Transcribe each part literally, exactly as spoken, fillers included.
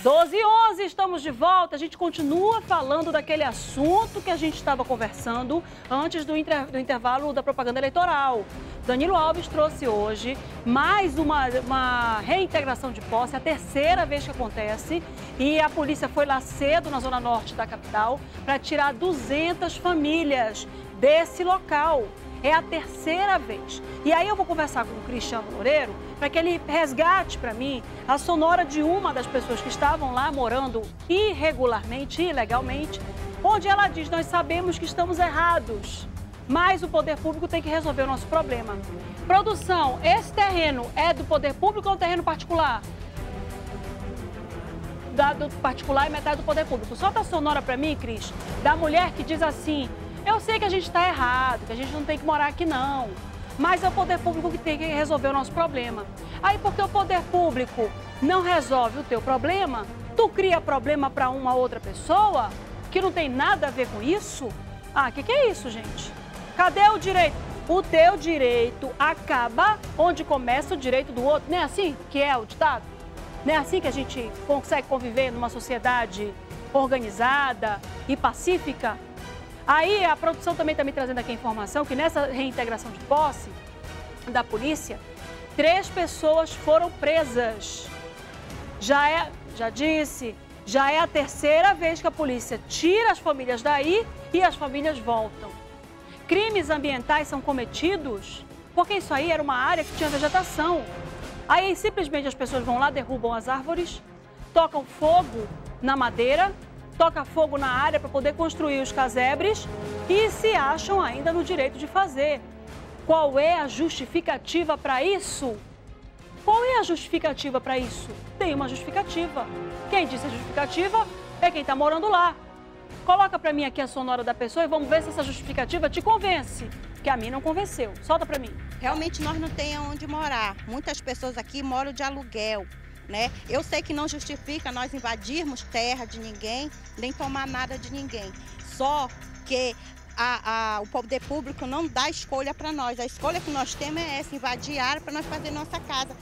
doze e onze, estamos de volta. A gente continua falando daquele assunto que a gente estava conversando antes do, inter... do intervalo da propaganda eleitoral. Danilo Alves trouxe hoje mais uma, uma reintegração de posse, a terceira vez que acontece. E a polícia foi lá cedo, na zona norte da capital, para tirar duzentas famílias desse local. É a terceira vez. E aí eu vou conversar com o Cristiano Loureiro para que ele resgate para mim a sonora de uma das pessoas que estavam lá morando irregularmente, ilegalmente, onde ela diz: nós sabemos que estamos errados, mas o poder público tem que resolver o nosso problema. Produção, esse terreno é do poder público ou um terreno particular? Da, do particular e metade do poder público. Solta a sonora para mim, Cris, da mulher que diz assim: eu sei que a gente está errado, que a gente não tem que morar aqui não, mas é o poder público que tem que resolver o nosso problema. Aí, porque o poder público não resolve o teu problema, tu cria problema para uma outra pessoa que não tem nada a ver com isso? Ah, o que, que é isso, gente? Cadê o direito? O teu direito acaba onde começa o direito do outro. Não é assim que é o ditado? Não é assim que a gente consegue conviver numa sociedade organizada e pacífica? Aí a produção também está me trazendo aqui a informação que nessa reintegração de posse da polícia, três pessoas foram presas. Já é, já disse, já é a terceira vez que a polícia tira as famílias daí e as famílias voltam. Crimes ambientais são cometidos porque isso aí era uma área que tinha vegetação. Aí simplesmente as pessoas vão lá, derrubam as árvores, tocam fogo na madeira, toca fogo na área para poder construir os casebres e se acham ainda no direito de fazer. Qual é a justificativa para isso? Qual é a justificativa para isso? Tem uma justificativa. Quem disse a justificativa é quem está morando lá. Coloca para mim aqui a sonora da pessoa e vamos ver se essa justificativa te convence, que a mim não convenceu. Solta para mim. Realmente nós não temos onde morar. Muitas pessoas aqui moram de aluguel. Né? Eu sei que não justifica nós invadirmos terra de ninguém, nem tomar nada de ninguém. Só que a, a, o poder público não dá escolha para nós. A escolha que nós temos é essa, invadir a área para nós fazer nossa casa.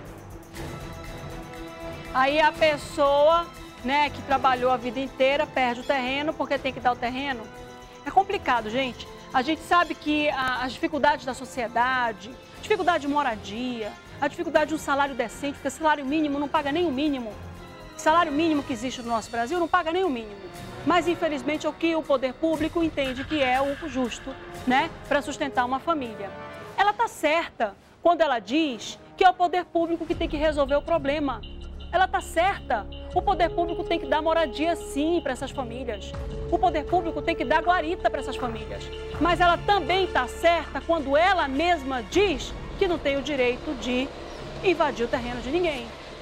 Aí a pessoa, né, que trabalhou a vida inteira perde o terreno porque tem que dar o terreno. É complicado, gente. A gente sabe que a, as dificuldades da sociedade, dificuldade de moradia, a dificuldade de um salário decente, porque salário mínimo não paga nem o mínimo. Salário mínimo que existe no nosso Brasil não paga nem o mínimo. Mas, infelizmente, é o que o poder público entende que é o justo, né, para sustentar uma família. Ela está certa quando ela diz que é o poder público que tem que resolver o problema. Ela está certa. O poder público tem que dar moradia, sim, para essas famílias. O poder público tem que dar guarita para essas famílias. Mas ela também está certa quando ela mesma diz que não tem o direito de invadir o terreno de ninguém.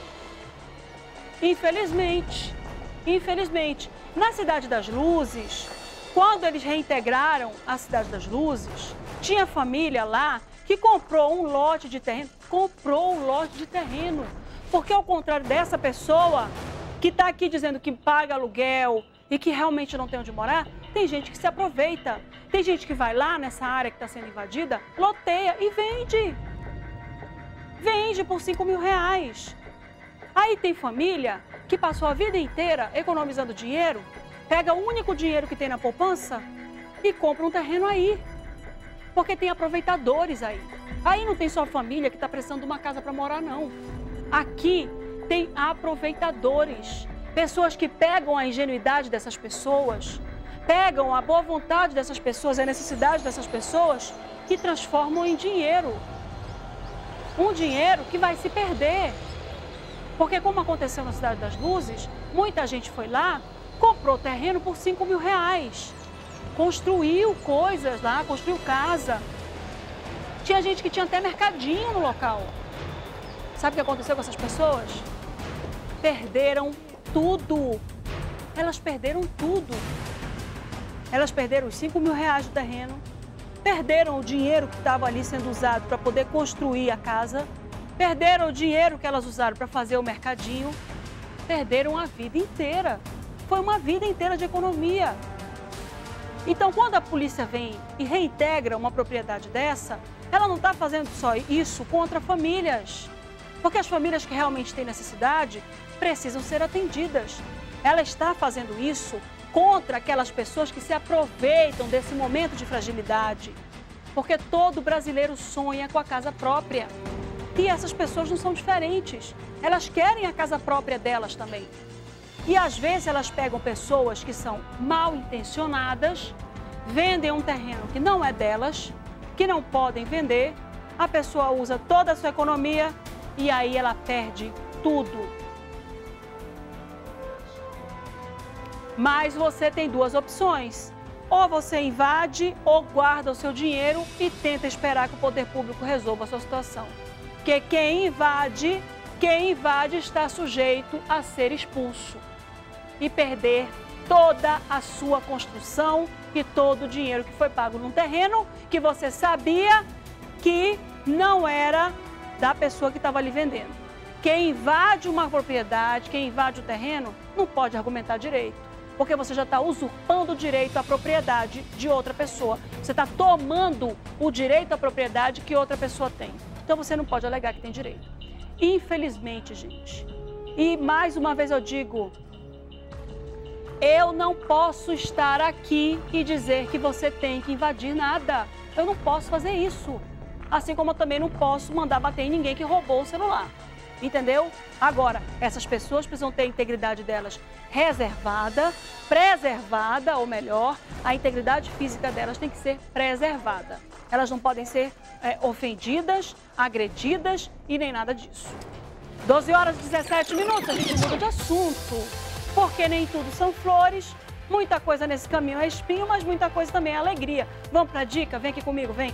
Infelizmente, infelizmente, na Cidade das Luzes, quando eles reintegraram a Cidade das Luzes, tinha família lá que comprou um lote de terreno, comprou um lote de terreno, porque ao contrário dessa pessoa que está aqui dizendo que paga aluguel e que realmente não tem onde morar, tem gente que se aproveita. Tem gente que vai lá nessa área que está sendo invadida, loteia e vende. Vende por cinco mil reais. Aí tem família que passou a vida inteira economizando dinheiro, pega o único dinheiro que tem na poupança e compra um terreno aí. Porque tem aproveitadores aí. Aí não tem só família que está precisando de uma casa para morar, não. Aqui tem aproveitadores. Pessoas que pegam a ingenuidade dessas pessoas, pegam a boa vontade dessas pessoas, a necessidade dessas pessoas e transformam em dinheiro. Um dinheiro que vai se perder. Porque como aconteceu na Cidade das Luzes, muita gente foi lá, comprou terreno por cinco mil reais. Construiu coisas lá, construiu casa. Tinha gente que tinha até mercadinho no local. Sabe o que aconteceu com essas pessoas? Perderam tudo. Elas perderam tudo. Elas perderam os cinco mil reais do terreno, perderam o dinheiro que estava ali sendo usado para poder construir a casa, perderam o dinheiro que elas usaram para fazer o mercadinho, perderam a vida inteira. Foi uma vida inteira de economia. Então, quando a polícia vem e reintegra uma propriedade dessa, ela não está fazendo só isso contra famílias. Porque as famílias que realmente têm necessidade precisam ser atendidas. Ela está fazendo isso contra aquelas pessoas que se aproveitam desse momento de fragilidade. Porque todo brasileiro sonha com a casa própria. E essas pessoas não são diferentes. Elas querem a casa própria delas também. E às vezes elas pegam pessoas que são mal intencionadas, vendem um terreno que não é delas, que não podem vender, a pessoa usa toda a sua economia e aí ela perde tudo. Mas você tem duas opções. Ou você invade ou guarda o seu dinheiro e tenta esperar que o poder público resolva a sua situação. Porque quem invade, quem invade está sujeito a ser expulso e perder toda a sua construção e todo o dinheiro que foi pago num terreno que você sabia que não era da pessoa que estava ali vendendo. Quem invade uma propriedade, quem invade o terreno, não pode argumentar direito, porque você já está usurpando o direito à propriedade de outra pessoa. Você está tomando o direito à propriedade que outra pessoa tem. Então você não pode alegar que tem direito. Infelizmente, gente. E mais uma vez eu digo, eu não posso estar aqui e dizer que você tem que invadir nada. Eu não posso fazer isso. Assim como eu também não posso mandar bater em ninguém que roubou o celular. Entendeu? Agora, essas pessoas precisam ter a integridade delas reservada, preservada, ou melhor, a integridade física delas tem que ser preservada. Elas não podem ser é, ofendidas, agredidas e nem nada disso. doze horas e dezessete minutos, a gente muda de assunto. Porque nem tudo são flores, muita coisa nesse caminho é espinho, mas muita coisa também é alegria. Vamos pra dica? Vem aqui comigo, vem.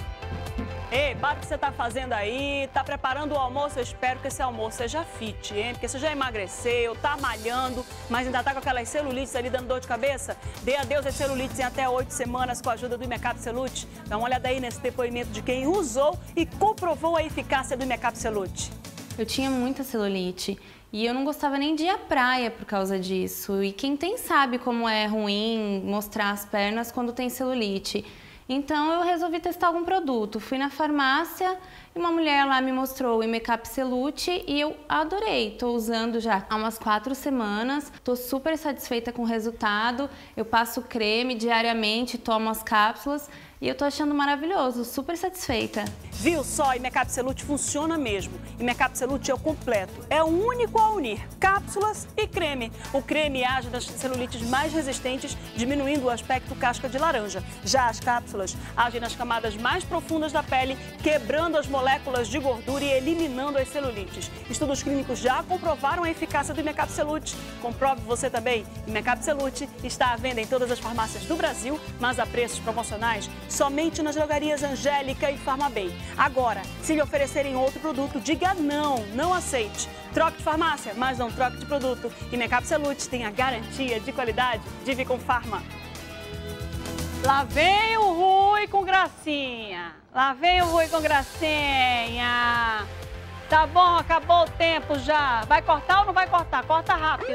Ei, para o que você está fazendo aí, está preparando o almoço, eu espero que esse almoço seja fit, hein? Porque você já emagreceu, está malhando, mas ainda está com aquelas celulites ali dando dor de cabeça? Dê adeus às celulites em até oito semanas com a ajuda do Imecap Celute. Dá uma olhada aí nesse depoimento de quem usou e comprovou a eficácia do Imecap Celute. Eu tinha muita celulite e eu não gostava nem de ir à praia por causa disso. E quem tem sabe como é ruim mostrar as pernas quando tem celulite. Então eu resolvi testar algum produto. Fui na farmácia e uma mulher lá me mostrou o Imecap Celute e eu adorei. Estou usando já há umas quatro semanas. Estou super satisfeita com o resultado. Eu passo creme diariamente, tomo as cápsulas e eu tô achando maravilhoso, super satisfeita. Viu só? Imecap Celute funciona mesmo. Imecap Celute é o completo. É o único a unir cápsulas e creme. O creme age nas celulites mais resistentes, diminuindo o aspecto casca de laranja. Já as cápsulas agem nas camadas mais profundas da pele, quebrando as moléculas de gordura e eliminando as celulites. Estudos clínicos já comprovaram a eficácia do Imecap Celute. Comprove você também. Imecap Celute está à venda em todas as farmácias do Brasil, mas a preços promocionais somente nas drogarias Angélica e Farmabem. Agora, se lhe oferecerem outro produto, diga não, não aceite. Troque de farmácia, mas não troque de produto. Imecap Celute tem a garantia de qualidade de Vicom Pharma. Lá vem o Rui com gracinha. Lá vem o Rui com gracinha. Tá bom, acabou o tempo já. Vai cortar ou não vai cortar? Corta rápido.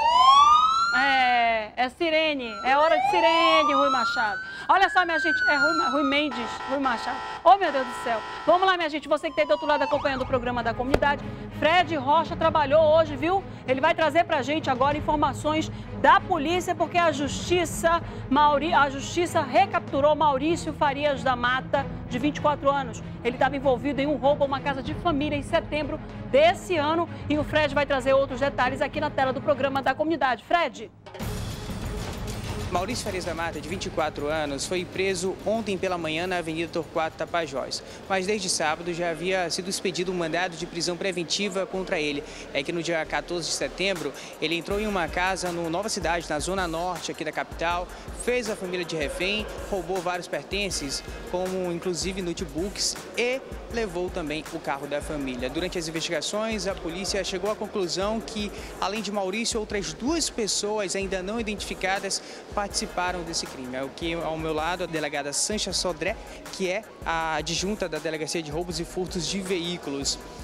É, é sirene, é hora de sirene, Rui Machado. Olha só, minha gente, é Rui, Rui Mendes, Rui Machado. Oh, meu Deus do céu. Vamos lá, minha gente, você que está aí do outro lado acompanhando o programa da comunidade. Fred Rocha trabalhou hoje, viu? Ele vai trazer pra gente agora informações da polícia, porque a justiça, Mauri, a justiça recapturou Maurício Farias da Mata, de vinte e quatro anos. Ele estava envolvido em um roubo a uma casa de família em setembro desse ano. E o Fred vai trazer outros detalhes aqui na tela do programa da comunidade. Fred. Maurício Farias da Mata, de vinte e quatro anos, foi preso ontem pela manhã na Avenida Torquato Tapajós. Mas desde sábado já havia sido expedido um mandado de prisão preventiva contra ele. É que no dia quatorze de setembro, ele entrou em uma casa no Nova Cidade, na zona norte aqui da capital, fez a família de refém, roubou vários pertences, como inclusive notebooks, e levou também o carro da família. Durante as investigações, a polícia chegou à conclusão que, além de Maurício, outras duas pessoas ainda não identificadas participaram desse crime. O que ao meu lado a delegada Sancha Sodré, que é a adjunta da Delegacia de Roubos e Furtos de Veículos.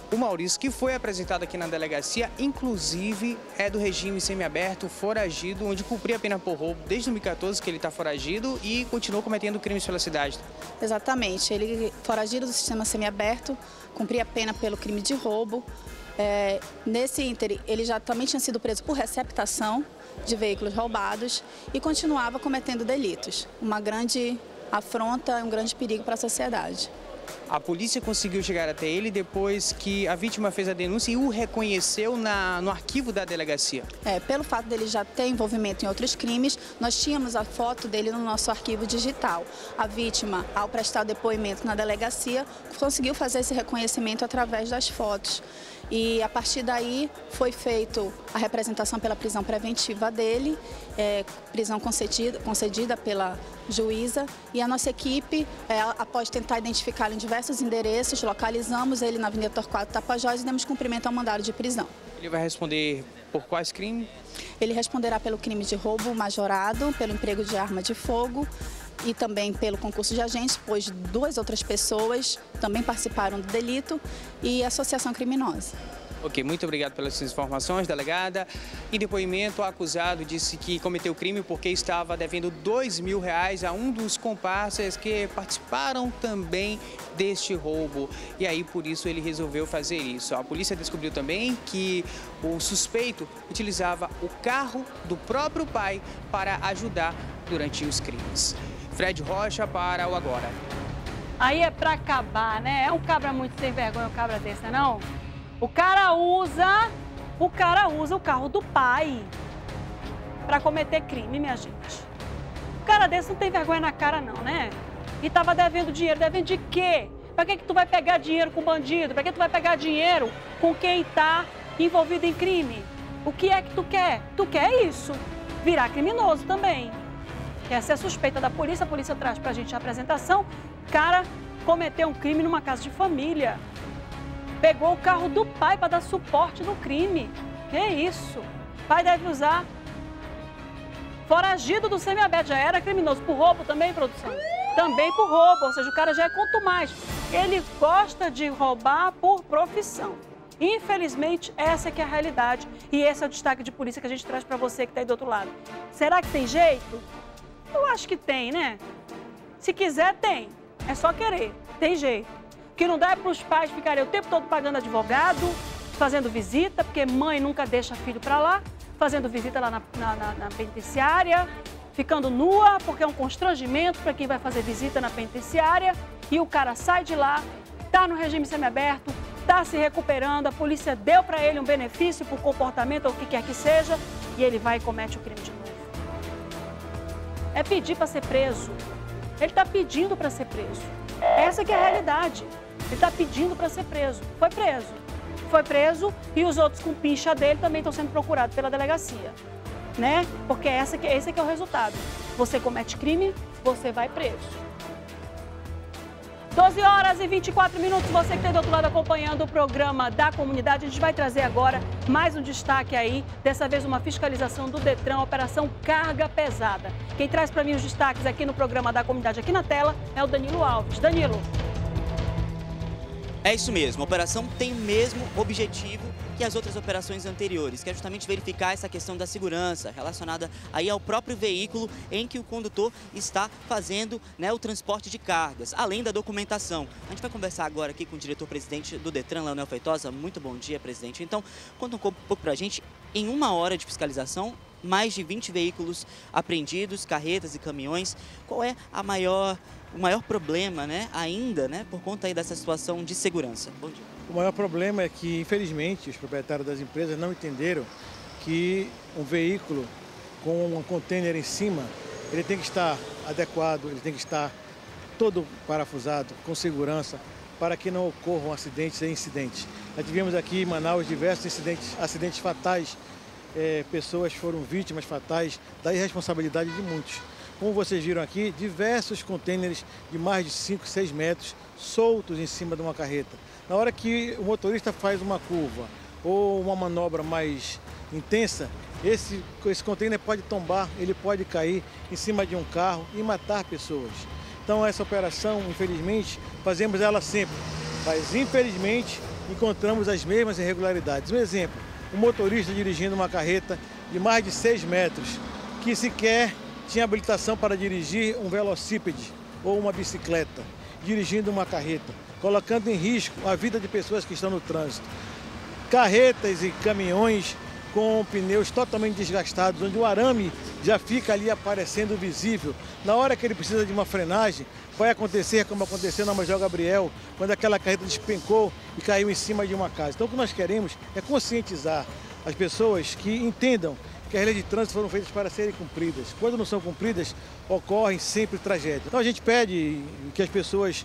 O Maurício, que foi apresentado aqui na delegacia, inclusive é do regime semiaberto, foragido, onde cumpria a pena por roubo desde dois mil e quatorze que ele está foragido e continuou cometendo crimes pela cidade. Exatamente, ele foragido do sistema semiaberto, cumpria a pena pelo crime de roubo. É, nesse ínterim, ele já também tinha sido preso por receptação de veículos roubados e continuava cometendo delitos. Uma grande afronta, um grande perigo para a sociedade. A polícia conseguiu chegar até ele depois que a vítima fez a denúncia e o reconheceu na, no arquivo da delegacia. É, pelo fato dele já ter envolvimento em outros crimes, nós tínhamos a foto dele no nosso arquivo digital. A vítima, ao prestar depoimento na delegacia, conseguiu fazer esse reconhecimento através das fotos. E a partir daí foi feita a representação pela prisão preventiva dele, é, prisão concedida, concedida pela juíza, e a nossa equipe, é, após tentar identificá-lo em diversos endereços, localizamos ele na Avenida Torquato Tapajós e demos cumprimento ao mandado de prisão. Ele vai responder por quais crimes? Ele responderá pelo crime de roubo majorado, pelo emprego de arma de fogo e também pelo concurso de agentes, pois duas outras pessoas também participaram do delito, e associação criminosa. Ok, muito obrigado pelas informações, delegada. Em depoimento, o acusado disse que cometeu crime porque estava devendo dois mil reais a um dos comparsas que participaram também deste roubo. E aí, por isso, ele resolveu fazer isso. A polícia descobriu também que o suspeito utilizava o carro do próprio pai para ajudar durante os crimes. Fred Rocha para o Agora. Aí é pra acabar, né? É um cabra muito sem vergonha, um cabra desse, não é não? O cara usa, o cara usa o carro do pai pra cometer crime, minha gente. O cara desse não tem vergonha na cara não, né? E tava devendo dinheiro, devendo de quê? Pra que que tu vai pegar dinheiro com bandido? Pra que tu vai pegar dinheiro com quem tá envolvido em crime? O que é que tu quer? Tu quer isso, virar criminoso também. Essa é a suspeita da polícia, a polícia traz pra gente a apresentação. O cara cometeu um crime numa casa de família. Pegou o carro do pai para dar suporte no crime. Que isso? O pai deve usar. Foragido do semiaberto, já era criminoso. Por roubo também, produção? Também por roubo, ou seja, o cara já é quanto mais. Ele gosta de roubar por profissão. Infelizmente, essa é que é a realidade. E esse é o destaque de polícia que a gente traz para você que está aí do outro lado. Será que tem jeito? Eu acho que tem, né? Se quiser, tem. É só querer. Tem jeito. O que não dá é para os pais ficarem o tempo todo pagando advogado, fazendo visita, porque mãe nunca deixa filho para lá, fazendo visita lá na, na, na, na penitenciária, ficando nua, porque é um constrangimento para quem vai fazer visita na penitenciária, e o cara sai de lá, tá no regime semiaberto, tá se recuperando, a polícia deu para ele um benefício por comportamento ou o que quer que seja, e ele vai e comete o crime de novo. É pedir para ser preso. Ele está pedindo para ser preso. Essa que é a realidade. Ele está pedindo para ser preso. Foi preso. Foi preso e os outros com pincha dele também estão sendo procurados pela delegacia. Né? Porque essa que, esse que é o resultado. Você comete crime, você vai preso. doze horas e vinte e quatro minutos, você que está do outro lado acompanhando o programa da comunidade, a gente vai trazer agora mais um destaque aí, dessa vez uma fiscalização do Detran, Operação Carga Pesada. Quem traz para mim os destaques aqui no programa da comunidade, aqui na tela, é o Danilo Alves. Danilo. É isso mesmo, a operação tem o mesmo objetivo que as outras operações anteriores, que é justamente verificar essa questão da segurança relacionada aí ao próprio veículo em que o condutor está fazendo, né, o transporte de cargas, além da documentação. A gente vai conversar agora aqui com o diretor-presidente do Detran, Leonel Feitosa. Muito bom dia, presidente. Então, conta um pouco para a gente, em uma hora de fiscalização, mais de vinte veículos apreendidos, carretas e caminhões. Qual é a maior, o maior problema, né, ainda, né, por conta aí dessa situação de segurança? Bom dia. O maior problema é que, infelizmente, os proprietários das empresas não entenderam que um veículo com um container em cima, ele tem que estar adequado, ele tem que estar todo parafusado, com segurança, para que não ocorram acidentes e incidentes. Nós tivemos aqui em Manaus diversos incidentes, acidentes fatais, é, pessoas foram vítimas fatais da irresponsabilidade de muitos. Como vocês viram aqui, diversos contêineres de mais de cinco, seis metros soltos em cima de uma carreta. Na hora que o motorista faz uma curva ou uma manobra mais intensa, esse, esse container pode tombar, ele pode cair em cima de um carro e matar pessoas. Então essa operação, infelizmente, fazemos ela sempre, mas infelizmente encontramos as mesmas irregularidades. Um exemplo, um motorista dirigindo uma carreta de mais de seis metros, que sequer tinha habilitação para dirigir um velocípede ou uma bicicleta, dirigindo uma carreta, colocando em risco a vida de pessoas que estão no trânsito. Carretas e caminhões com pneus totalmente desgastados, onde o arame já fica ali aparecendo visível. Na hora que ele precisa de uma frenagem, vai acontecer como aconteceu na Major Gabriel, quando aquela carreta despencou e caiu em cima de uma casa. Então o que nós queremos é conscientizar as pessoas que entendam que as leis de trânsito foram feitas para serem cumpridas. Quando não são cumpridas, ocorrem sempre tragédias. Então a gente pede que as pessoas,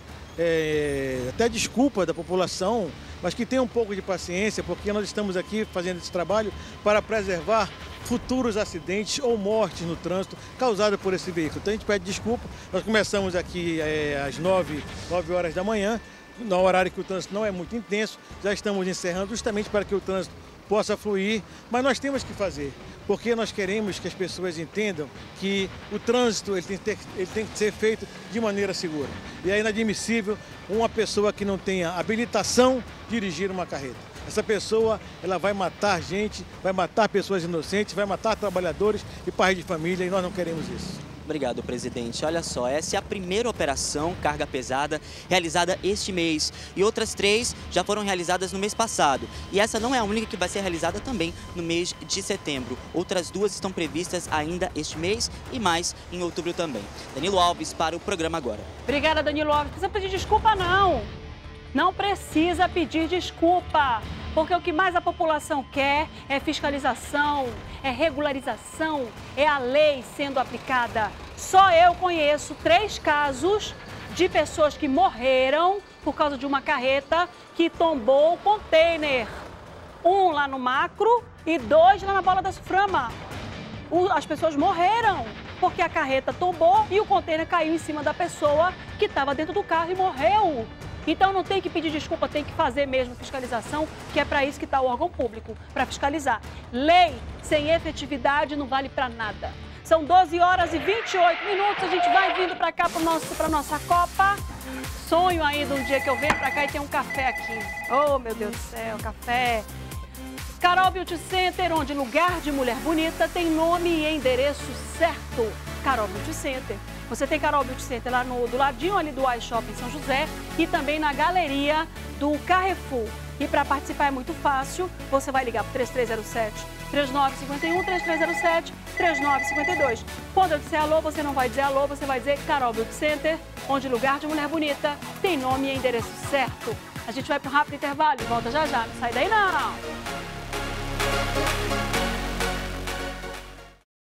é, até desculpa da população, mas que tenham um pouco de paciência, porque nós estamos aqui fazendo esse trabalho para preservar futuros acidentes ou mortes no trânsito causados por esse veículo. Então a gente pede desculpa. Nós começamos aqui é, às nove horas da manhã, no horário que o trânsito não é muito intenso. Já estamos encerrando justamente para que o trânsito possa fluir, mas nós temos que fazer, porque nós queremos que as pessoas entendam que o trânsito ele tem, que ter, ele tem que ser feito de maneira segura. E é inadmissível uma pessoa que não tenha habilitação dirigir uma carreta. Essa pessoa ela vai matar gente, vai matar pessoas inocentes, vai matar trabalhadores e pais de família, e nós não queremos isso. Obrigado, presidente. Olha só, essa é a primeira operação carga pesada realizada este mês. E outras três já foram realizadas no mês passado. E essa não é a única que vai ser realizada também no mês de setembro. Outras duas estão previstas ainda este mês e mais em outubro também. Danilo Alves para o programa Agora. Obrigada, Danilo Alves. Não precisa pedir desculpa, não. Não precisa pedir desculpa. Porque o que mais a população quer é fiscalização, é regularização, é a lei sendo aplicada. Só eu conheço três casos de pessoas que morreram por causa de uma carreta que tombou o container. Um lá no Macro e dois lá na Bola da Suframa. As pessoas morreram porque a carreta tombou e o container caiu em cima da pessoa que estava dentro do carro e morreu. Então não tem que pedir desculpa, tem que fazer mesmo fiscalização, que é para isso que está o órgão público, para fiscalizar. Lei sem efetividade não vale para nada. São doze horas e vinte e oito minutos, a gente vai vindo para cá, para a nossa Copa. Sonho aí de um dia que eu venho para cá e tem um café aqui. Oh, meu Deus do céu, café. Carol Beauty Center, onde lugar de mulher bonita tem nome e endereço certo. Carol Beauty Center. Você tem Carol Beauty Center lá no, do ladinho ali do iShopping São José e também na galeria do Carrefour. E para participar é muito fácil, você vai ligar para o três três zero sete, três nove cinco um, três três zero sete, três nove cinco dois. Quando eu disser alô, você não vai dizer alô, você vai dizer Carol Beauty Center, onde lugar de mulher bonita tem nome e endereço certo. A gente vai para um rápido intervalo e volta já já, não sai daí não!